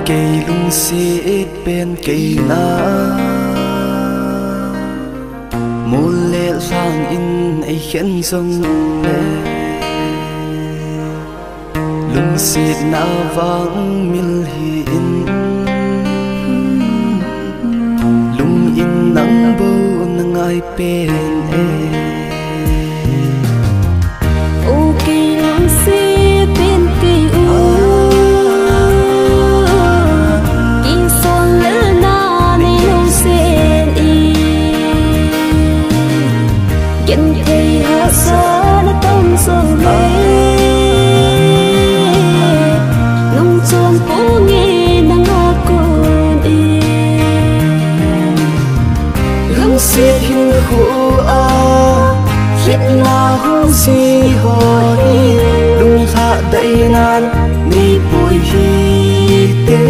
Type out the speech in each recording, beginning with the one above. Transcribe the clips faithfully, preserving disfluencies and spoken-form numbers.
cây lung xít bên cây lá một lệ sang in ấy khiến sông lệ lung xít na vang mil hin lung in nắng bầu nắng ai bên e ô cây lung xít bên cây u xiết hình khổ a xiết na hương si hỏi lung thả đầy nan ni bồi hi tê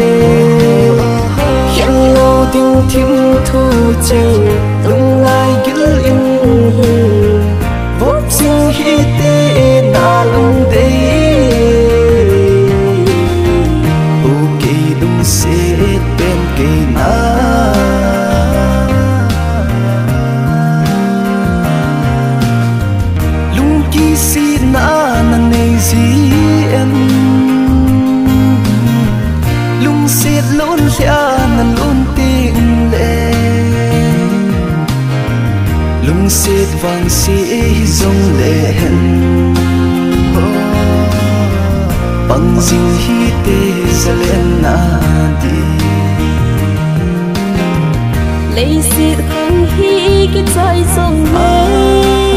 hiện lâu tiếng thím thu chừng lung lai gil in vốt sinh hi tê na lung đây ô kỳ lung xiết bên kỳ na na nang nei gì em lung xiết lún xia nan lún tình lệ lung xiết vang xi dòng lệ bằng dinh hi tê sa lên na đi lấy xiết không hi cái trái dòng lệ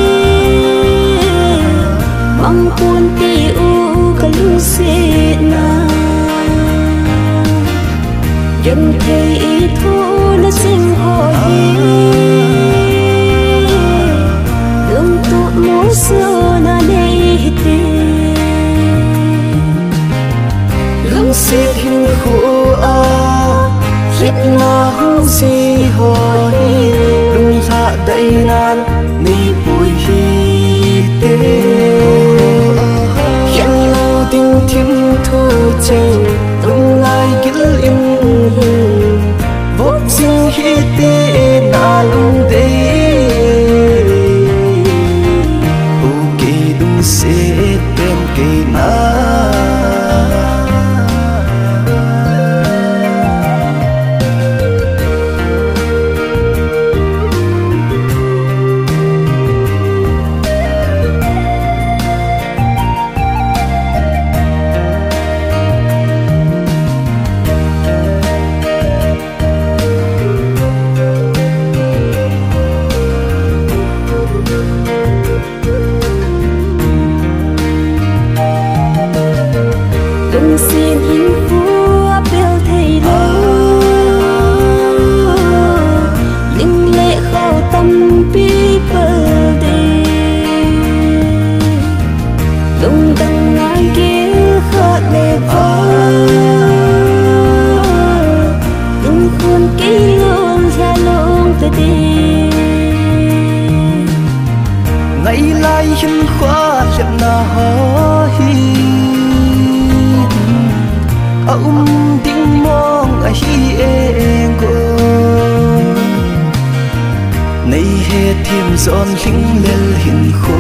băng cuốn ti u cả lũ xiết na dân thấy ý thu nó sinh hỏi lương tụ mũ xưa na đây tê lương xiết hình khổ a xiết na hương si hỏi lung thả đầy nan ni bùi hi tê tiếng thím thu chừng lung lai gil in vốt sinh hi tê na lung đây ô kỳ lung xiết bên cây na lung xin hình vua bèo thầy đâu linh lệ khâu tâm bi bờ đê lung tăng ngang kia khót lệ vỡ lung khuôn ký luôn ra lung tê đê ngày lai hình khóa lệ na ho hi ông tiếng mong a hi e go nay he thêm giòn linh lên hình khô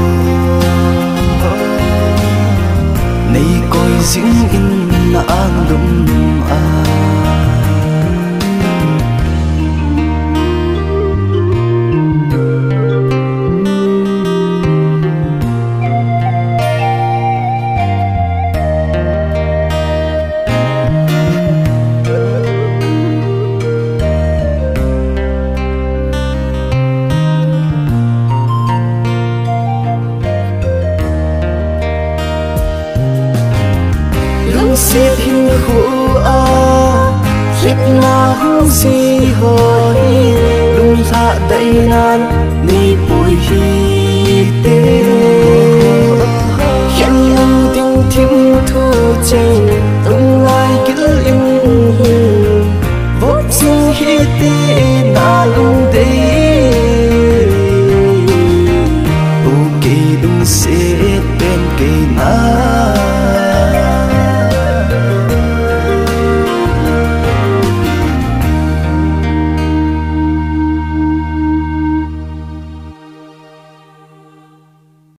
nay coi dính in na an lum a xiết hình khổ a xiết na hương si hỏi lung thả đầy nan ni bùi hi